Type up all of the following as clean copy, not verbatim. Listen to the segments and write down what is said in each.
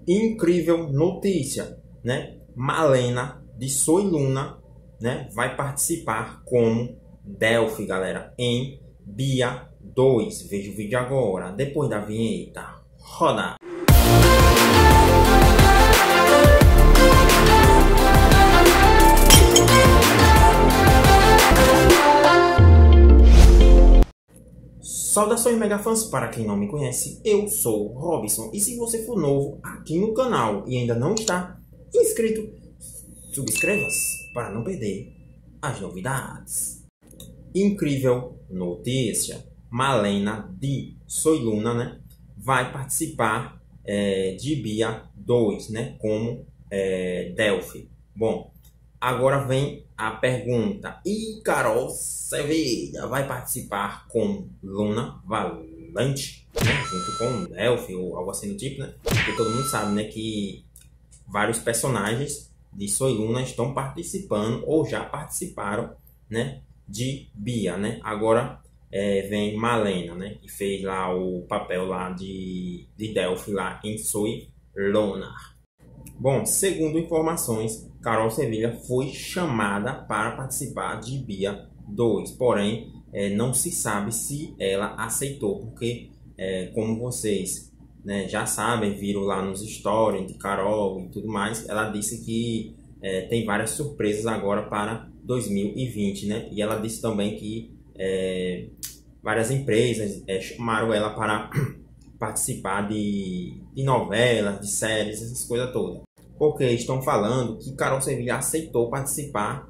Incrível notícia, né? Malena de Soy Luna, né, vai participar como Delphi, galera, em Bia 2. Veja o vídeo agora, depois da vinheta. Roda! Saudações mega fãs, para quem não me conhece, eu sou o Robson. E se você for novo aqui no canal e ainda não está inscrito, subscreva-se para não perder as novidades. Incrível notícia, Malena de Soy Luna, né, vai participar de Bia 2, né, como Delphi. Bom, agora vem a pergunta. E Carol Sevilha vai participar com Luna Valente, né, junto com Delphi ou algo assim do tipo, né? Porque todo mundo sabe, né, que vários personagens de Soy Luna estão participando ou já participaram, né, de Bia, né? Agora vem Malena, né, que fez lá o papel lá de Delphi lá em Soy Luna. Bom, segundo informações, Carol Sevilha foi chamada para participar de Bia 2, porém não se sabe se ela aceitou, porque como vocês, né, já sabem, viram lá nos stories de Carol e tudo mais, ela disse que tem várias surpresas agora para 2020, né? E ela disse também que várias empresas chamaram ela para participar de novelas, de séries, essas coisas todas. Porque estão falando que Carol Sevilha aceitou participar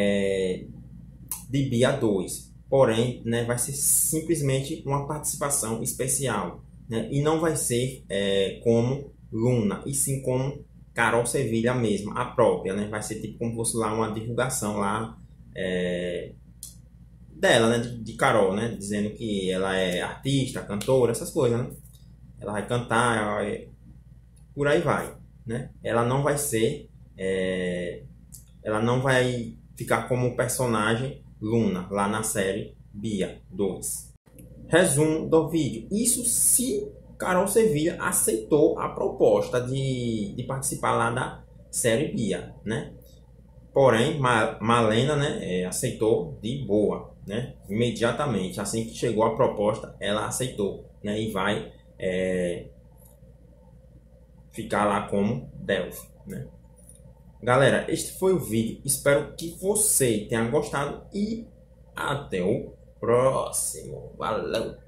de Bia 2. Porém, né, vai ser simplesmente uma participação especial, né? E não vai ser como Luna, e sim como Carol Sevilha mesma, a própria, né? Vai ser tipo como fosse lá uma divulgação lá dela, né? De Carol, né? Dizendo que ela é artista, cantora, essas coisas, né? Ela vai cantar, por aí vai, né? Ela não vai ser, ela não vai ficar como personagem Luna lá na série Bia 2. Resumo do vídeo. Isso se Carol Sevilha aceitou a proposta de participar lá da série Bia, né? Porém, Malena, né, aceitou de boa, né? Imediatamente, assim que chegou a proposta, ela aceitou, né? E vai ficar lá como Delphi, né? Galera, este foi o vídeo. Espero que você tenha gostado e até o próximo. Valeu!